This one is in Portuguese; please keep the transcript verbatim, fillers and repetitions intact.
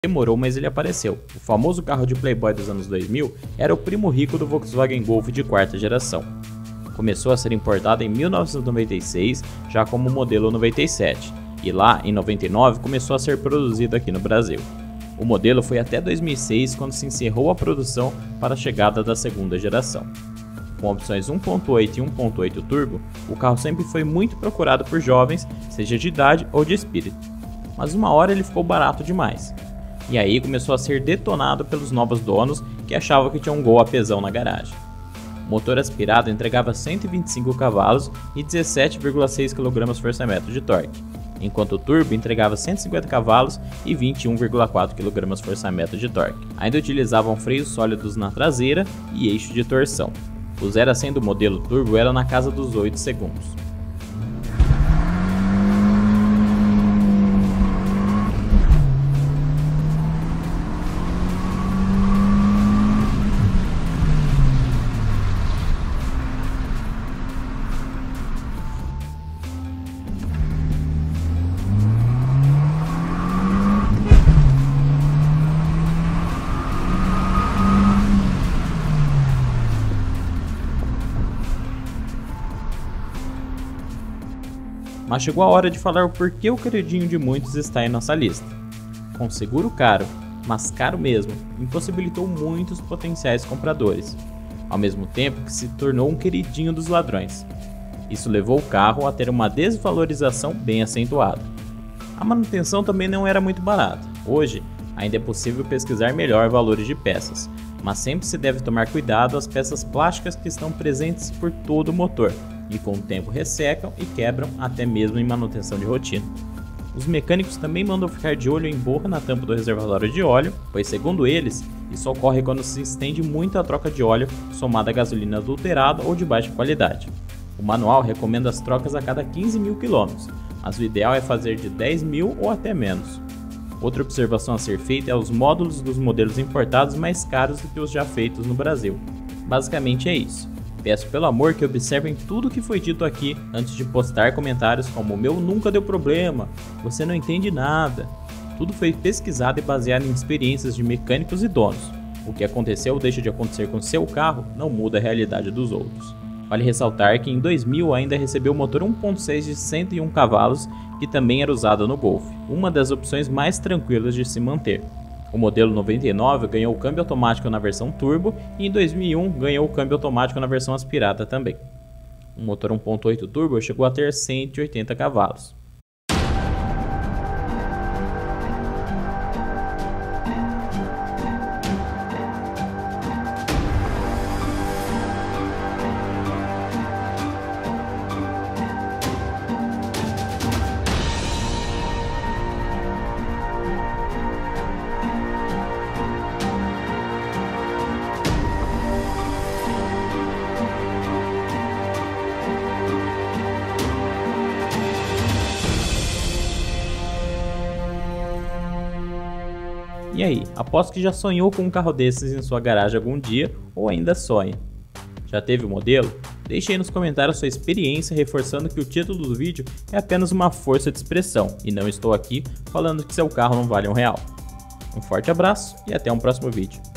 Demorou, mas ele apareceu. O famoso carro de playboy dos anos dois mil era o primo rico do Volkswagen Golf de quarta geração. Começou a ser importado em mil novecentos e noventa e seis, já como modelo noventa e sete, e lá em noventa e nove começou a ser produzido aqui no Brasil. O modelo foi até dois mil e seis, quando se encerrou a produção para a chegada da segunda geração. Com opções um ponto oito e um ponto oito turbo, o carro sempre foi muito procurado por jovens, seja de idade ou de espírito. Mas uma hora ele ficou barato demais. E aí começou a ser detonado pelos novos donos que achavam que tinha um Gol a pesão na garagem. O motor aspirado entregava cento e vinte e cinco cavalos e dezessete vírgula seis quilograma-força-metro de torque, enquanto o turbo entregava cento e cinquenta cavalos e vinte e um vírgula quatro quilograma-força-metro de torque. Ainda utilizavam freios sólidos na traseira e eixo de torção. O zero a cem do modelo turbo era na casa dos oito segundos. Mas chegou a hora de falar o porquê o queridinho de muitos está em nossa lista. Com seguro caro, mas caro mesmo, impossibilitou muitos potenciais compradores, ao mesmo tempo que se tornou um queridinho dos ladrões. Isso levou o carro a ter uma desvalorização bem acentuada. A manutenção também não era muito barata. Hoje, ainda é possível pesquisar melhor valores de peças, mas sempre se deve tomar cuidado às peças plásticas que estão presentes por todo o motor, e com o tempo ressecam e quebram até mesmo em manutenção de rotina. Os mecânicos também mandam ficar de olho em borra na tampa do reservatório de óleo, pois segundo eles, isso ocorre quando se estende muito a troca de óleo somada a gasolina adulterada ou de baixa qualidade. O manual recomenda as trocas a cada quinze mil quilômetros, mas o ideal é fazer de dez mil ou até menos. Outra observação a ser feita é os módulos dos modelos importados mais caros do que os já feitos no Brasil. Basicamente é isso. Peço pelo amor que observem tudo o que foi dito aqui antes de postar comentários como "o meu nunca deu problema", "você não entende nada". Tudo foi pesquisado e baseado em experiências de mecânicos e donos. O que aconteceu ou deixa de acontecer com seu carro não muda a realidade dos outros. Vale ressaltar que em dois mil ainda recebeu o motor um ponto seis de cento e um cavalos, que também era usado no Golf, uma das opções mais tranquilas de se manter. O modelo noventa e nove ganhou o câmbio automático na versão turbo e em dois mil e um ganhou o câmbio automático na versão aspirada também. O motor um ponto oito turbo chegou a ter cento e oitenta cavalos. E aí, aposto que já sonhou com um carro desses em sua garagem algum dia ou ainda sonha. Já teve o modelo? Deixe aí nos comentários sua experiência, reforçando que o título do vídeo é apenas uma força de expressão e não estou aqui falando que seu carro não vale um real. Um forte abraço e até um próximo vídeo.